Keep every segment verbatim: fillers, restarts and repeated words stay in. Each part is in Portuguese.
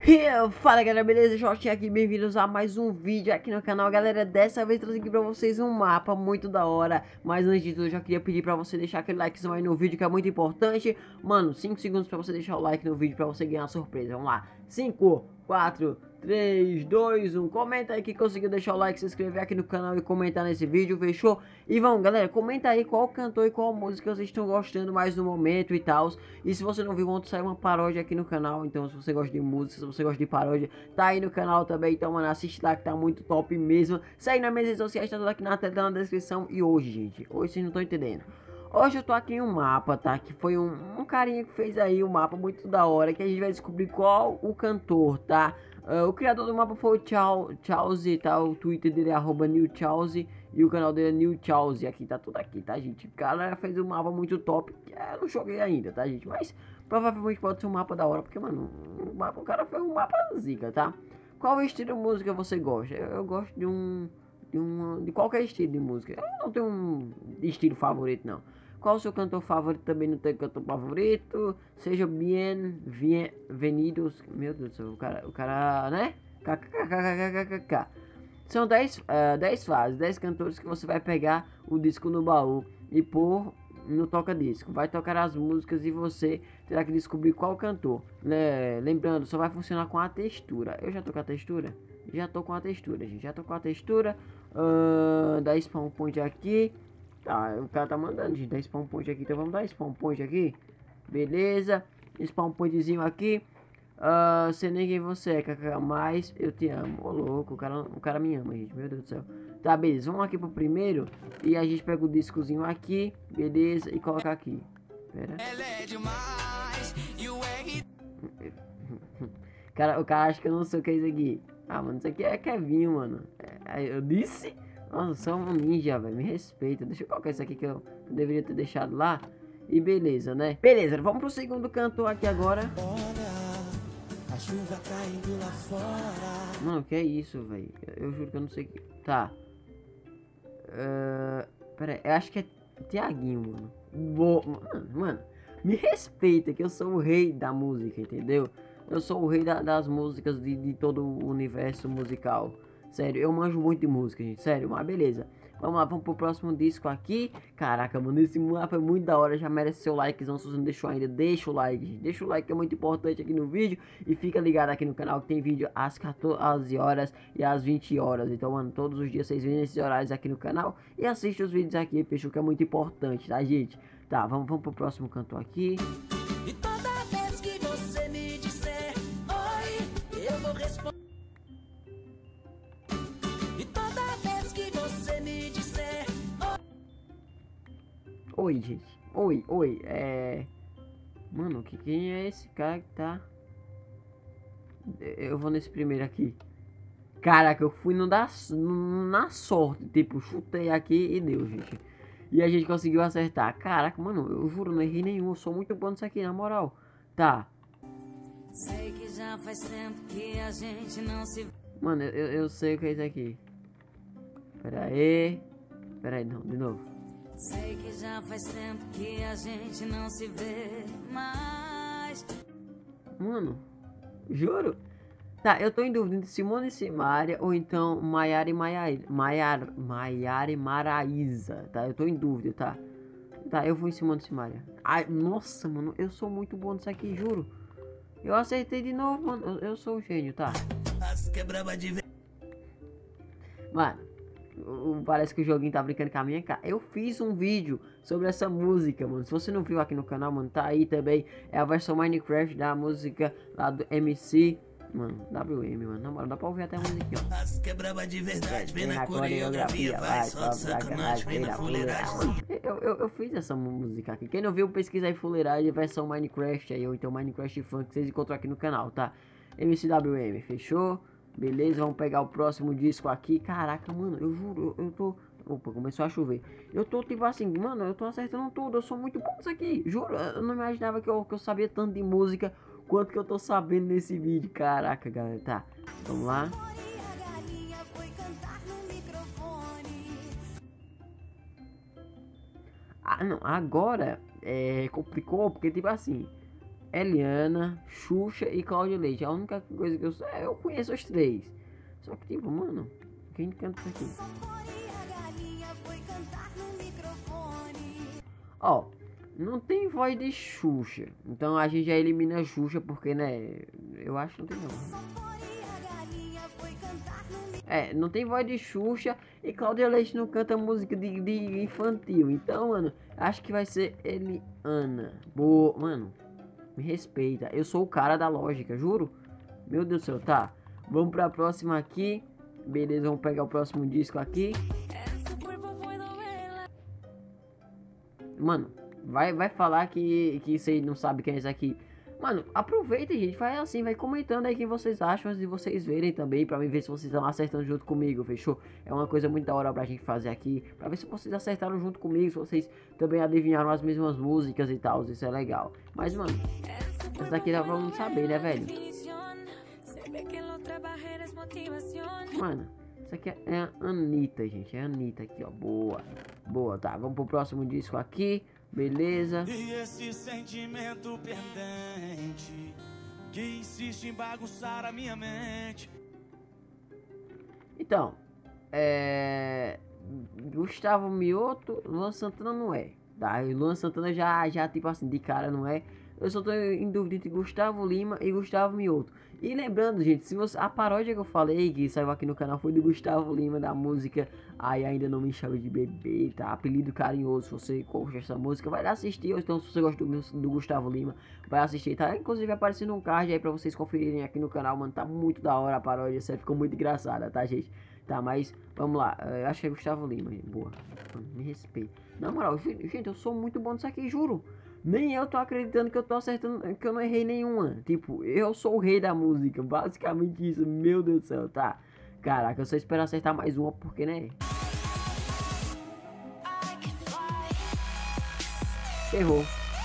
E fala galera, beleza? Jorge aqui, bem-vindos a mais um vídeo aqui no canal. Galera, dessa vez trouxe aqui pra vocês um mapa muito da hora. Mas antes de tudo, eu já queria pedir pra você deixar aquele likezão aí no vídeo, que é muito importante. Mano, cinco segundos pra você deixar o like no vídeo pra você ganhar uma surpresa. Vamos lá, cinco, quatro, três, dois, um. Comenta aí que conseguiu deixar o like, se inscrever aqui no canal e comentar nesse vídeo, fechou? E vamos galera, comenta aí qual cantor e qual música vocês estão gostando mais no momento e tal. E se você não viu, ontem saiu uma paródia aqui no canal. Então se você gosta de música, se você gosta de paródia, tá aí no canal também. Então mano, assiste lá que tá muito top mesmo. Segue nas minhas redes sociais, tá tudo aqui na tela, tá na descrição. E hoje gente, hoje vocês não estão entendendo. Hoje eu tô aqui em um mapa, tá? Que foi um, um carinha que fez aí um mapa muito da hora, que a gente vai descobrir qual o cantor, tá? Uh, o criador do mapa foi o Chao, Chauzi, tá? O Twitter dele é arroba newchauzi e o canal dele é newchauzi. Aqui tá tudo aqui, tá, gente? O cara fez um mapa muito top, que eu não joguei ainda, tá, gente? Mas provavelmente pode ser um mapa da hora, porque, mano, o, mapa, o cara fez um mapa zica, tá? Qual estilo de música você gosta? Eu, eu gosto de um... De, um, de qualquer estilo de música. Eu não tenho um estilo favorito, não. Qual o seu cantor favorito? Também não tem cantor favorito. Seja bien, bien venidos. Meu Deus do céu, o cara, o cara, né? Kkkkkkkk. São dez uh, fases, dez cantores que você vai pegar o disco no baú e pôr no toca-disco. Vai tocar as músicas e você terá que descobrir qual cantor. Né? Lembrando, só vai funcionar com a textura. Eu já tô com a textura? Já tô com a textura, gente. Já tô com a textura. Uh, dá spawn point aqui. Tá, o cara tá mandando, gente. Dá spawn point aqui. Então vamos dar spawn point aqui. Beleza. Spawn pointzinho aqui. Uh, sei nem quem você é, Kaká, mas eu te amo. Ô louco, o cara, o cara me ama, gente. Meu Deus do céu. Tá, beleza. Vamos aqui pro primeiro. E a gente pega o discozinho aqui. Beleza. E coloca aqui. Pera. Ela é demais. E o R... cara, o cara acha que eu não sei o que é isso aqui. Ah, mano, isso aqui é Kevinho, mano. É, eu disse? Nossa, sou um ninja, velho. Me respeita. Deixa eu colocar isso aqui que eu deveria ter deixado lá. E beleza, né? Beleza, vamos pro segundo cantor aqui agora. Olha, a chuva caindo lá fora. Mano, que é isso, velho? Eu, eu juro que eu não sei que... Tá. Uh, pera aí, eu acho que é Thiaguinho, mano. Boa, mano, mano. Me respeita que eu sou o rei da música, entendeu? Eu sou o rei da, das músicas de, de todo o universo musical. Sério, eu manjo muito de música, gente. Sério, mas beleza. Vamos lá, vamos pro próximo disco aqui. Caraca, mano, esse mapa é muito da hora. Já merece seu likezão. Se você não deixou ainda, deixa o like, gente. Deixa o like que é muito importante aqui no vídeo. E fica ligado aqui no canal que tem vídeo às quatorze horas e às vinte horas. Então, mano, todos os dias vocês vêm nesses horários aqui no canal. E assiste os vídeos aqui, fechou, que é muito importante, tá, gente? Tá, vamos, vamos pro próximo cantor aqui. E toda vez que você me disser oi, eu vou responder. Oi, gente. Oi, oi. É... Mano, que, quem é esse cara que tá... Eu vou nesse primeiro aqui. Caraca, eu fui no da... na sorte. Tipo, chutei aqui e deu, gente. E a gente conseguiu acertar. Caraca, mano, eu juro, não errei nenhum. Eu sou muito bom nisso aqui, na moral. Tá. Sei que já faz tempo que a gente não se... Mano, eu, eu sei o que é isso aqui. Pera aí. Pera aí, não, de novo. Sei que já faz tempo que a gente não se vê mais. Mano, juro. Tá, eu tô em dúvida entre Simone e Simaria ou então Maiara e Maiara, Maiara, Maiara e Maraísa, tá? Eu tô em dúvida, tá? Tá, eu vou em Simone e Simaria. Ai, nossa, mano, eu sou muito bom nisso aqui, juro. Eu acertei de novo, mano. Eu, eu sou o gênio, tá? Mano. Parece que o joguinho tá brincando com a minha cara. Eu fiz um vídeo sobre essa música, mano. Se você não viu aqui no canal, mano, tá aí também. É a versão Minecraft da música lá do M C. Mano, W M, mano. Na moral, dá pra ouvir até a música, ó. Que é braba de verdade, vem na coreografia, vai, só de sacanagem, vem na fuleiragem. Eu, eu, eu fiz essa música aqui. Quem não viu, pesquisa aí fuleiragem, versão Minecraft aí, ou então Minecraft Funk, que vocês encontram aqui no canal, tá? M C W M, fechou? Beleza, vamos pegar o próximo disco aqui. Caraca, mano, eu juro, eu, eu tô... Opa, começou a chover. Eu tô tipo assim, mano, eu tô acertando tudo. Eu sou muito bom nisso aqui, juro. Eu não imaginava que eu, que eu sabia tanto de música quanto que eu tô sabendo nesse vídeo. Caraca, galera, tá. Vamos lá. Ah, não, agora é, complicou, porque tipo assim... Eliana, Xuxa e Cláudia Leite. A única coisa que eu sei, é, eu conheço os três. Só que tipo, mano, quem canta isso aqui? Ó, não tem voz de Xuxa. Então a gente já elimina a Xuxa porque, né, eu acho que não tem não. É, não tem voz de Xuxa e Cláudia Leite não canta música de, de infantil. Então, mano, acho que vai ser Eliana. Boa, mano, me respeita. Eu sou o cara da lógica, juro. Meu Deus do céu, tá. Vamos pra próxima aqui. Beleza, vamos pegar o próximo disco aqui. Mano, vai, vai falar que, que você não sabe quem é esse aqui. Mano, aproveita, gente, faz assim, vai comentando aí quem vocês acham, antes de vocês verem também, pra mim ver se vocês estão acertando junto comigo, fechou? É uma coisa muito da hora pra gente fazer aqui, pra ver se vocês acertaram junto comigo, se vocês também adivinharam as mesmas músicas e tal, isso é legal. Mas, mano, essa daqui já vamos saber, né, velho? Mano, isso aqui é a Anitta, gente, é a Anitta aqui, ó, boa, boa, tá, vamos pro próximo disco aqui. Beleza. E esse sentimento pendente que insiste em bagunçar a minha mente. Então, é... Gustavo Mioto, Luan Santana não é. Tá? E Luan Santana já, já, tipo assim, de cara não é. Eu só tô em dúvida entre Gustavo Lima e Gustavo Mioto. E lembrando, gente, se você, a paródia que eu falei, que saiu aqui no canal, foi do Gustavo Lima, da música Ai Ainda Não Me Chame de Bebê, tá? Apelido carinhoso, se você gosta dessa música, vai lá assistir. Ou então, se você gosta do, do Gustavo Lima, vai assistir, tá? Inclusive, aparecendo um card aí pra vocês conferirem aqui no canal, mano. Tá muito da hora a paródia, sério, ficou muito engraçada, tá, gente? Tá, mas vamos lá. Eu acho que é Gustavo Lima, gente. Boa. Me respeita. Na moral, gente, eu sou muito bom nisso aqui, juro. Nem eu tô acreditando que eu tô acertando, que eu não errei nenhuma. Tipo, eu sou o rei da música. Basicamente isso, meu Deus do céu, tá? Caraca, eu só espero acertar mais uma, porque, né? Ferrou.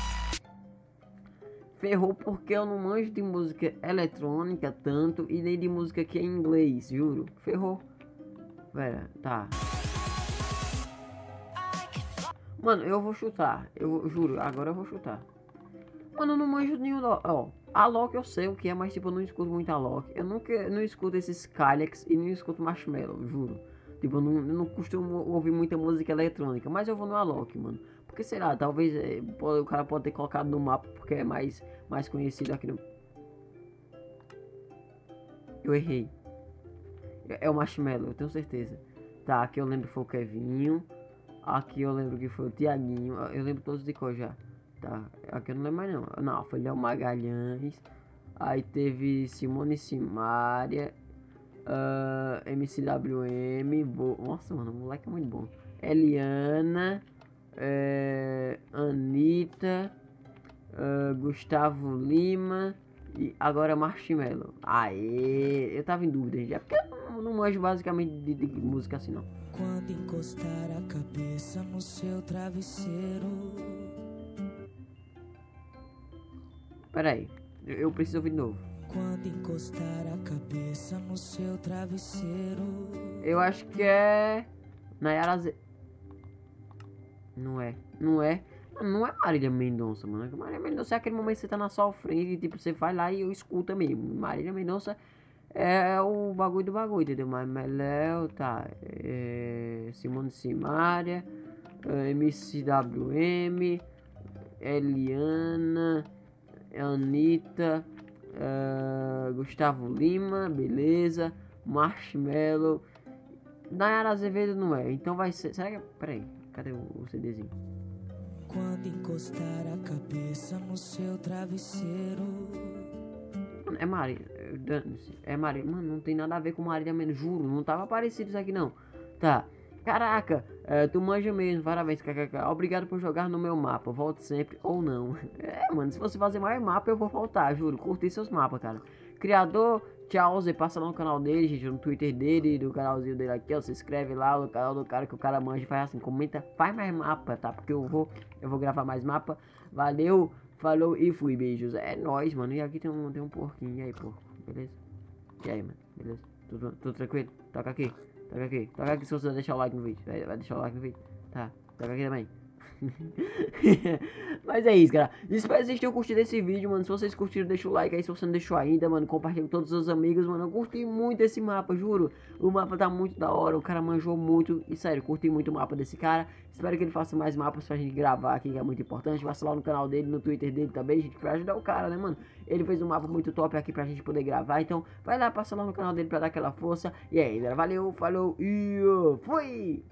Ferrou porque eu não manjo de música eletrônica tanto e nem de música que é em inglês, juro. Ferrou. Velho, tá. Mano, eu vou chutar. Eu juro, agora eu vou chutar. Mano, eu não manjo nenhum. Ó, Alok eu sei o que é, mas tipo, eu não escuto muito Alok. Eu nunca não escuto esses Skrillex e nem escuto Marshmello, juro. Tipo, eu não, eu não costumo ouvir muita música eletrônica, mas eu vou no Alok, mano. Porque será? Talvez é, pode, o cara pode ter colocado no mapa porque é mais, mais conhecido aqui no. Eu errei. É, é o Marshmello, eu tenho certeza. Tá, aqui eu lembro que foi o Kevinho. Aqui eu lembro que foi o Tiaguinho. Eu lembro todos de cor já. Tá, aqui eu não lembro mais não. Não, foi Léo Magalhães. Aí teve Simone Simaria. Uh, M C W M. Bo... Nossa, mano, o moleque é muito bom. Eliana. É, Anitta. Uh, Gustavo Lima. E agora Marshmello. Aê! Eu tava em dúvida, gente. É porque eu não, não manjo basicamente de, de música assim, não. Quando encostar a cabeça no seu travesseiro. Pera aí, eu, eu preciso ouvir de novo. Quando encostar a cabeça no seu travesseiro. Eu acho que é Nayara Z... Não é, não é. Não é Marília Mendonça, mano. Marília Mendonça é aquele momento que você tá na sua frente e tipo, você vai lá e eu escuta mesmo. Marília Mendonça é o bagulho do bagulho, entendeu? Mas Meléo, tá. É, Simone Simaria, é, M C W M, Eliana, Anitta, é, Gustavo Lima, beleza. Marshmello. Nayara Azevedo não é, então vai ser. Será que. Peraí, cadê o, o CDzinho? Quando encostar a cabeça no seu travesseiro. Mano, é Marília. É Marília. Mano, não tem nada a ver com Marília Mendonça. Juro, não tava parecido isso aqui não. Tá. Caraca, é, tu manja mesmo. Parabéns, kkk. Obrigado por jogar no meu mapa. Volte sempre ou não. É, mano, se você fazer mais mapa, eu vou voltar. Juro, curti seus mapas, cara. Criador, tchau. Você passa lá no canal dele, gente. No Twitter dele, do canalzinho dele aqui, ó. Se inscreve lá no canal do cara que o cara manja. Faz assim, comenta, faz mais mapa, tá? Porque eu vou, eu vou gravar mais mapa. Valeu, falou e fui. Beijos. É nóis, mano. E aqui tem um, tem um porquinho. E aí, porco? Beleza? E aí, mano? Beleza? Tudo, tudo tranquilo? Toca aqui. Toca aqui. Toca aqui se você deixar o like no vídeo. Vai, vai deixar o like no vídeo. Tá. Toca aqui também. Mas é isso, cara. Espero que vocês tenham curtido esse vídeo, mano. Se vocês curtiram, deixa o like aí. Se você não deixou ainda, mano, compartilha com todos os seus amigos, mano. Eu curti muito esse mapa, juro. O mapa tá muito da hora. O cara manjou muito. E sério, curti muito o mapa desse cara. Espero que ele faça mais mapas pra gente gravar aqui, que é muito importante. Passa lá no canal dele, no Twitter dele também, gente, pra ajudar o cara, né, mano? Ele fez um mapa muito top aqui pra gente poder gravar. Então, vai lá, passa lá no canal dele pra dar aquela força. E aí, galera, valeu, falou e uh, fui!